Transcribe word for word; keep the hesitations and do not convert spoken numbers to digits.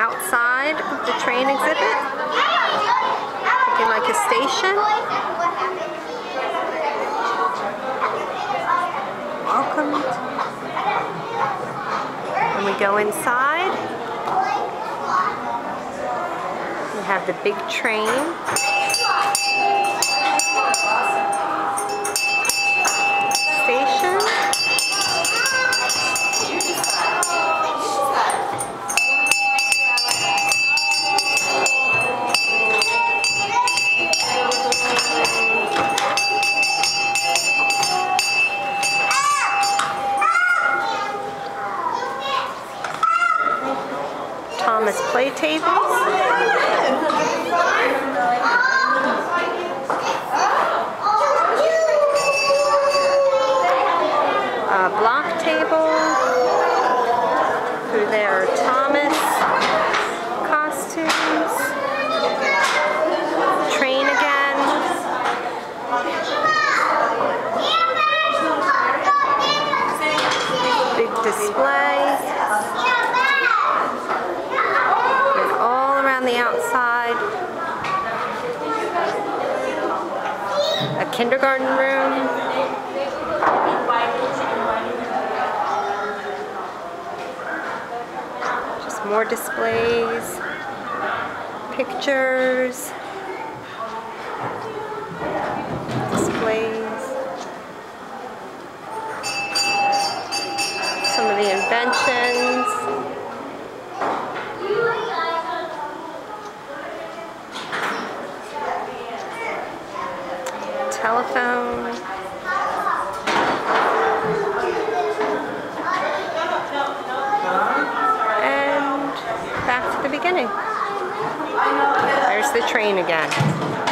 outside of the train exhibit, looking like a station. Welcome. And we go inside. We have the big train. Station. Thomas play tables. A block table. Through there are Thomas costumes. Train again. Big display. The outside, a kindergarten room, just more displays, pictures, displays, some of the inventions. Telephone, and back to the beginning. There's the train again.